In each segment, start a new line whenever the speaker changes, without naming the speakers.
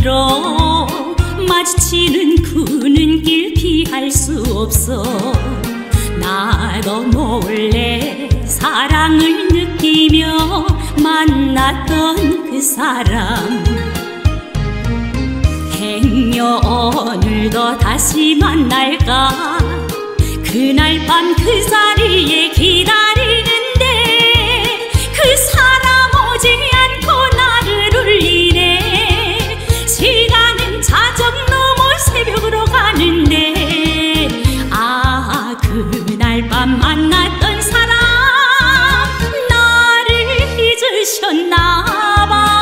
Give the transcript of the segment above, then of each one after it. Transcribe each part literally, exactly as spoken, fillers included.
사이로 마주치는 그 눈길 피할 수 없어. 나도 몰래 사랑을 느끼며 만났던 그 사람, 행여 오늘도 다시 만날까. 그날 밤 그 자리에 기다리는데 그 사람 오지 않고 나를 울리네. 시간은 자정 넘어 새벽으로 가는데, 아 그날 밤 만났던 사람 나를 잊으셨나 봐.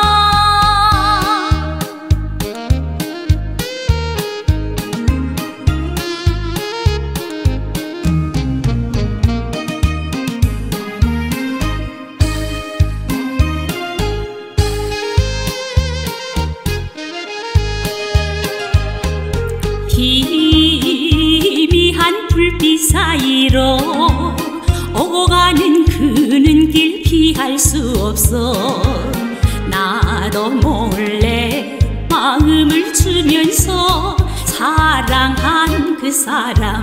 희미한 불빛 사이로 오고 가는 그 눈길 피할 수 없어. 나도 몰래 마음을 주면서 사랑한 그 사람,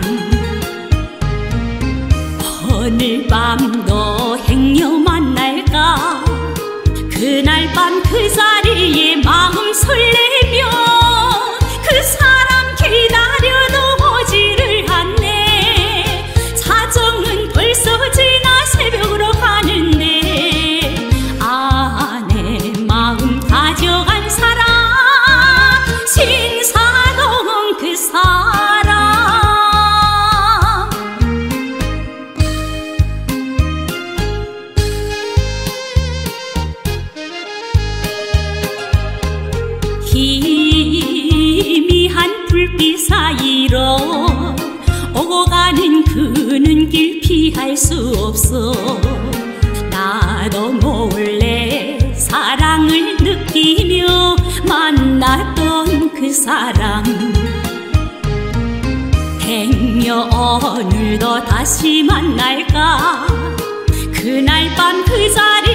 오늘 밤도 행여 만날까. 그날 밤 그 자리에 마음 설레며 그 사람 기다려도 오지를 않네. 자정은 벌써 지나 새벽으로 가는데, 아 내 마음 가져간 사람, 신사동 그 사람. 희미한 불빛 사이로 오고 가는 그 눈길 피할 수 없어. 나도 몰래 사랑을 느끼며 만났던 그 사람, 행여 오늘도 다시 만날까. 그날 밤 그 자리